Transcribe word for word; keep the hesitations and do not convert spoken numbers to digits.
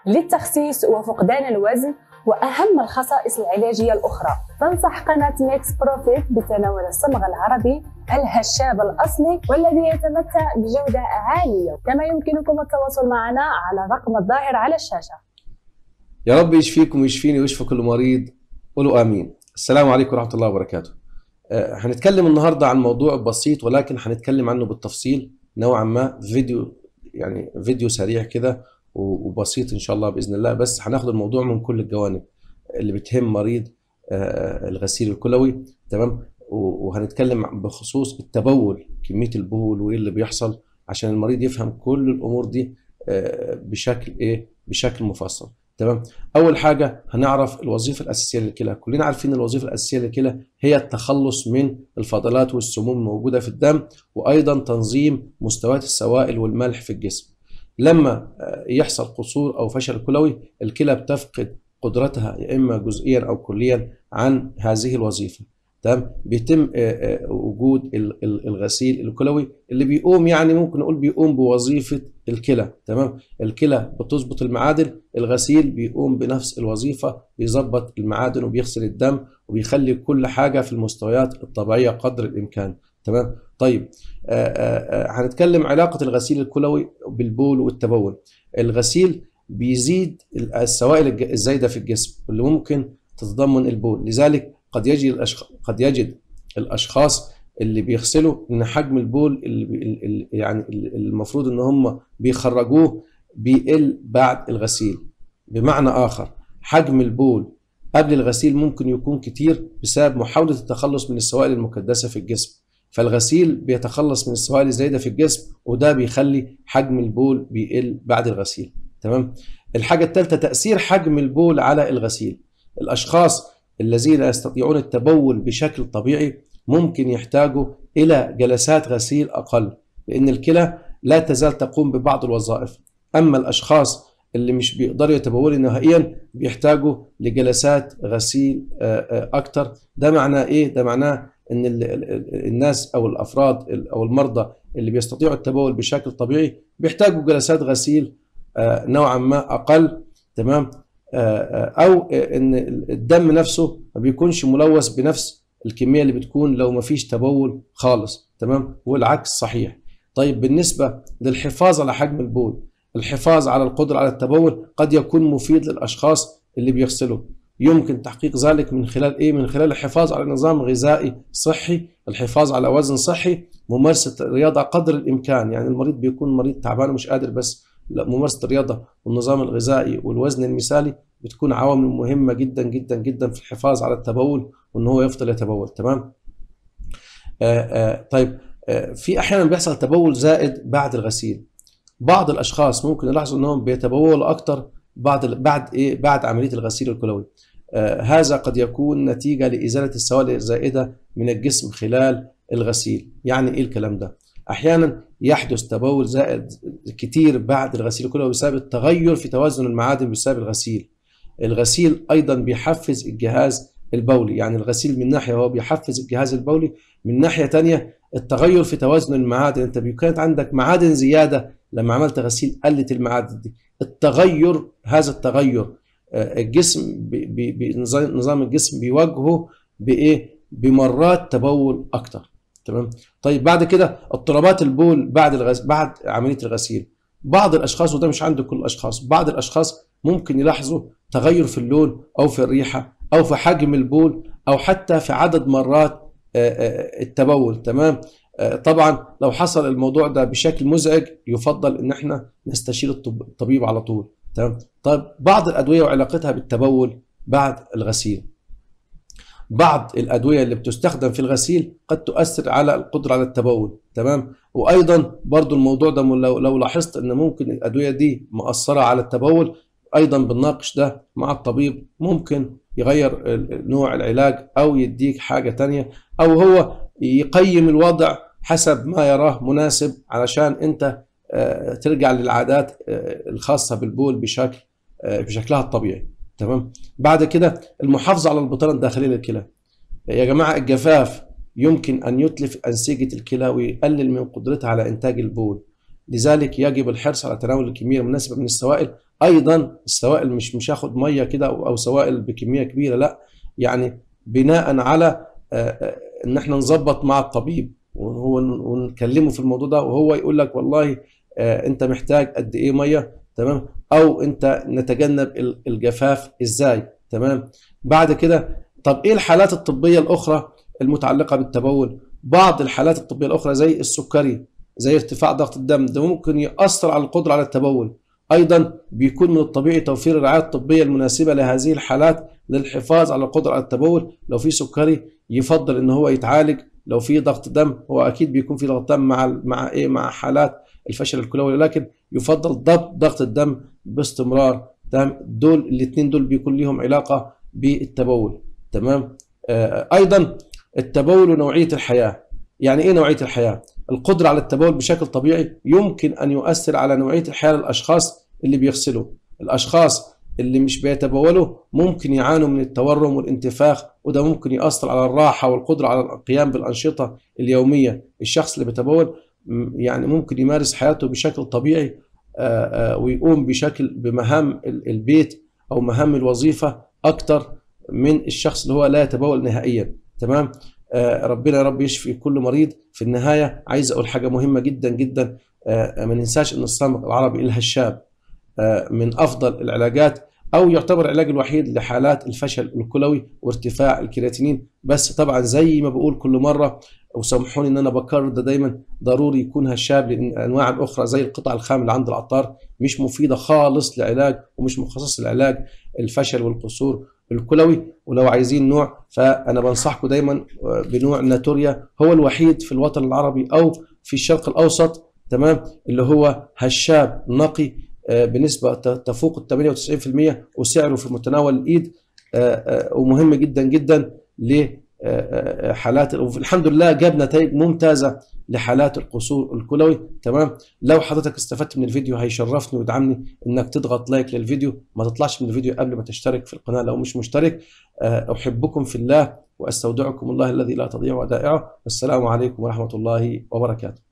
للتخسيس وفقدان الوزن وأهم الخصائص العلاجية الأخرى. تنصح قناة ميكس بروفيت بتناول الصمغ العربي الهشاب الأصلي والذي يتمتع بجودة عالية. كما يمكنكم التواصل معنا على الرقم الظاهر على الشاشة. يا رب يشفيكم ويشفيني ويشفي كل مريض، قولوا آمين. السلام عليكم ورحمة الله وبركاته. أه هنتكلم النهاردة عن موضوع بسيط ولكن هنتكلم عنه بالتفصيل نوعا ما، فيديو يعني فيديو سريع كده وبسيط ان شاء الله باذن الله، بس هناخد الموضوع من كل الجوانب اللي بتهم مريض آه الغسيل الكلوي، تمام؟ وهنتكلم بخصوص التبول، كميه البول وايه اللي بيحصل عشان المريض يفهم كل الامور دي آه بشكل ايه بشكل مفصل، تمام؟ اول حاجه هنعرف الوظيفه الاساسيه للكلى. كلنا عارفين الوظيفه الاساسيه للكلى هي التخلص من الفضلات والسموم الموجوده في الدم، وايضا تنظيم مستويات السوائل والملح في الجسم. لما يحصل قصور او فشل كلوي الكلى بتفقد قدرتها يا اما جزئيا او كليا عن هذه الوظيفه، تمام؟ بيتم وجود الغسيل الكلوي اللي بيقوم، يعني ممكن نقول بيقوم بوظيفه الكلى، تمام؟ الكلى بتظبط المعادن، الغسيل بيقوم بنفس الوظيفه، بيظبط المعادن وبيغسل الدم وبيخلي كل حاجه في المستويات الطبيعيه قدر الامكان، تمام؟ طيب آآ آآ هنتكلم علاقة الغسيل الكلوي بالبول والتبول. الغسيل بيزيد السوائل الزايدة في الجسم اللي ممكن تتضمن البول، لذلك قد يجد الأشخاص قد يجد الأشخاص اللي بيغسلوا إن حجم البول اللي يعني المفروض إن هم بيخرجوه بيقل بعد الغسيل. بمعنى آخر، حجم البول قبل الغسيل ممكن يكون كتير بسبب محاولة التخلص من السوائل المكدسة في الجسم، فالغسيل بيتخلص من السوائل الزايدة في الجسم وده بيخلي حجم البول بيقل بعد الغسيل، تمام؟ الحاجة الثالثة تأثير حجم البول على الغسيل. الأشخاص الذين لا يستطيعون التبول بشكل طبيعي ممكن يحتاجوا إلى جلسات غسيل أقل، لأن الكلى لا تزال تقوم ببعض الوظائف. أما الأشخاص اللي مش بيقدروا يتبولوا نهائيا بيحتاجوا لجلسات غسيل أكتر. ده معناه إيه؟ ده معناه ان الناس او الافراد او المرضى اللي بيستطيعوا التبول بشكل طبيعي بيحتاجوا جلسات غسيل نوعا ما اقل، تمام؟ او ان الدم نفسه ما بيكونش ملوث بنفس الكميه اللي بتكون لو ما فيش تبول خالص، تمام؟ والعكس صحيح. طيب بالنسبه للحفاظ على حجم البول، الحفاظ على القدره على التبول قد يكون مفيد للاشخاص اللي بيغسلوا. يمكن تحقيق ذلك من خلال ايه؟ من خلال الحفاظ على نظام غذائي صحي، الحفاظ على وزن صحي، ممارسة الرياضة قدر الامكان. يعني المريض بيكون مريض تعبان ومش قادر، بس لا، ممارسة الرياضة والنظام الغذائي والوزن المثالي بتكون عوامل مهمة جدا جدا جدا في الحفاظ على التبول وان هو يفضل يتبول، تمام؟ آآ آآ طيب آآ في احيانا بيحصل تبول زائد بعد الغسيل. بعض الاشخاص ممكن يلاحظوا انهم بيتبولوا اكتر بعد بعد ايه؟ بعد عملية الغسيل الكلوي. آه هذا قد يكون نتيجة لإزالة السوائل الزائدة من الجسم خلال الغسيل. يعني إيه الكلام ده؟ أحيانا يحدث تبول زائد كتير بعد الغسيل الكلوي بسبب التغير في توازن المعادن بسبب الغسيل. الغسيل أيضا بيحفز الجهاز البولي، يعني الغسيل من ناحية هو بيحفز الجهاز البولي، من ناحية تانية التغير في توازن المعادن. أنت كانت عندك معادن زيادة، لما عملت غسيل قلت المعادن دي. التغير هذا التغير الجسم بنظام الجسم بيواجهه بايه؟ بمرات تبول اكتر، تمام؟ طيب بعد كده اضطرابات البول بعد الغس... بعد عمليه الغسيل. بعض الاشخاص، وده مش عند كل الاشخاص، بعض الاشخاص ممكن يلاحظوا تغير في اللون او في الريحه او في حجم البول او حتى في عدد مرات التبول، تمام؟ طبعا لو حصل الموضوع ده بشكل مزعج يفضل ان احنا نستشير الطبيب على طول، تمام؟ طيب بعض الادويه وعلاقتها بالتبول بعد الغسيل. بعض الادويه اللي بتستخدم في الغسيل قد تؤثر على القدره على التبول، تمام؟ وايضا برضو الموضوع ده لو لو لاحظت ان ممكن الادويه دي مؤثره على التبول، ايضا بنناقش ده مع الطبيب، ممكن يغير نوع العلاج او يديك حاجه تانية، او هو يقيم الوضع حسب ما يراه مناسب علشان انت ترجع للعادات الخاصة بالبول بشكل بشكلها الطبيعي، تمام؟ بعد كده المحافظة على البطانة الداخلية للكلى. يا جماعة الجفاف يمكن أن يتلف أنسجة الكلى ويقلل من قدرتها على إنتاج البول. لذلك يجب الحرص على تناول الكميه المناسبه من السوائل. ايضا السوائل مش مش هاخد ميه كده او سوائل بكميه كبيره، لا، يعني بناء على ان احنا نظبط مع الطبيب وهو ونكلمه في الموضوع ده، وهو يقول لك والله انت محتاج قد ايه ميه، تمام، او انت نتجنب الجفاف ازاي، تمام. بعد كده طب ايه الحالات الطبيه الاخرى المتعلقه بالتبول؟ بعض الحالات الطبيه الاخرى زي السكري، زي ارتفاع ضغط الدم، ده ممكن يؤثر على القدره على التبول. ايضا بيكون من الطبيعي توفير الرعايه الطبيه المناسبه لهذه الحالات للحفاظ على القدره على التبول. لو في سكري يفضل ان هو يتعالج، لو في ضغط دم هو اكيد بيكون في ضغط دم مع مع ايه مع حالات الفشل الكلوي، لكن يفضل ضبط ضغط الدم باستمرار، تمام. دول الاثنين دول بيكون لهم علاقه بالتبول، تمام. آه ايضا التبول ونوعيه الحياه. يعني ايه نوعيه الحياه؟ القدره على التبول بشكل طبيعي يمكن ان يؤثر على نوعيه الحياه للاشخاص اللي بيغسلوا. الاشخاص اللي مش بيتبولوا ممكن يعانوا من التورم والانتفاخ، وده ممكن يأثر على الراحه والقدره على القيام بالانشطه اليوميه. الشخص اللي بيتبول يعني ممكن يمارس حياته بشكل طبيعي ويقوم بشكل بمهام البيت او مهام الوظيفه اكتر من الشخص اللي هو لا يتبول نهائيا، تمام. ربنا يا رب يشفي كل مريض. في النهايه عايز اقول حاجه مهمه جدا جدا، ما ننساش ان الصمغ العربي الهشاب من افضل العلاجات او يعتبر العلاج الوحيد لحالات الفشل الكلوي وارتفاع الكرياتينين. بس طبعا زي ما بقول كل مره، وسامحوني ان انا بكرر ده دايما، ضروري يكون هشاب، لان الانواع الاخرى زي القطع الخام اللي عند العطار مش مفيده خالص لعلاج ومش مخصص لعلاج الفشل والقصور الكلوي. ولو عايزين نوع فانا بنصحكم دايما بنوع ناتوريا، هو الوحيد في الوطن العربي او في الشرق الاوسط، تمام، اللي هو هشاب نقي بنسبه تفوق ال ثمانية وتسعين بالمئة وسعره في متناول الايد، ومهم جدا جدا لحالات، الحمد لله جاب نتائج ممتازه لحالات القصور الكلوي، تمام. لو حضرتك استفدت من الفيديو هيشرفني ويدعمني انك تضغط لايك للفيديو، ما تطلعش من الفيديو قبل ما تشترك في القناه لو مش مشترك. احبكم في الله واستودعكم الله الذي لا تضيع ودائعه. والسلام عليكم ورحمه الله وبركاته.